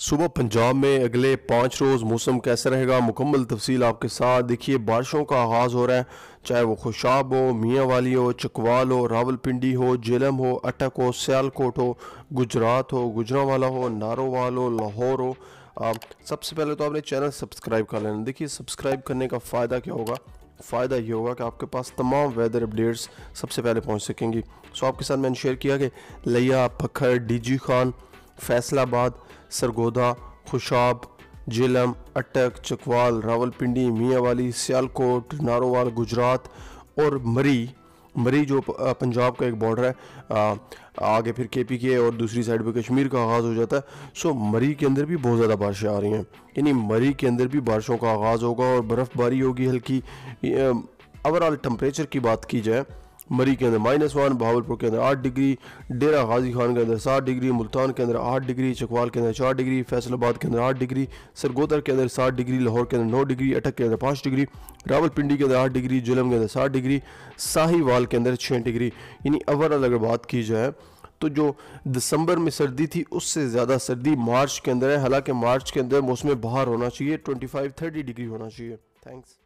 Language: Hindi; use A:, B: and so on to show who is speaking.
A: सुबह पंजाब में अगले 5 रोज़ मौसम कैसा रहेगा, मुकम्मल तफसील आपके साथ। देखिए, बारिशों का आगाज़ हो रहा है, चाहे वो खुशाब हो, मियाँ वाली हो, चकवाल हो, रावलपिंडी हो, जेलम हो, अटक हो, सियालकोट हो, गुजरात हो, गुजरांवाला हो, नारोवाल हो, लाहौर हो। सबसे पहले तो आपने चैनल सब्सक्राइब कर लेना। देखिए, सब्सक्राइब करने का फ़ायदा क्या होगा? फ़ायदा ये होगा कि आपके पास तमाम वेदर अपडेट्स सबसे पहले पहुंच सकेंगी। सो आपके साथ मैंने शेयर किया कि लिया, पखर, डीजी खान, फैसलाबाद, सरगोदा, खुशाब, झेलम, अटक, चकवाल, रावलपिंडी, मियांवाली, सियालकोट, नारोवाल, गुजरात और मरी जो पंजाब का एक बॉर्डर है। आगे फिर केपी के और दूसरी साइड पे कश्मीर का आगाज़ हो जाता है। सो मरी के अंदर भी बहुत ज़्यादा बारिशें आ रही हैं, यानी मरी के अंदर भी बारिशों का आगाज़ होगा और बर्फ़बारी होगी हल्की। ओवरऑल टेम्परेचर की बात की जाए, मरी के अंदर -1, बहावलपुर के अंदर 8 डिग्री, डेरा गाजी खान के अंदर 7 डिग्री, मुल्तान के अंदर 8 डिग्री, चकवाल के अंदर 4 डिग्री, फैसलाबाद के अंदर 8 डिग्री, सरगोदा के अंदर 7 डिग्री, लाहौर के अंदर 9 डिग्री, अटक के अंदर 5 डिग्री, रावलपिंडी के अंदर 8 डिग्री, झेलम के अंदर 7 डिग्री, साहिवाल के अंदर 6 डिग्री। यानी ओवरऑल अगर बात की जाए तो जो दिसंबर में सर्दी थी उससे ज़्यादा सर्दी मार्च के अंदर है। हालांकि मार्च के अंदर मौसम बहार होना चाहिए, 25-30 डिग्री होना चाहिए। थैंक्स।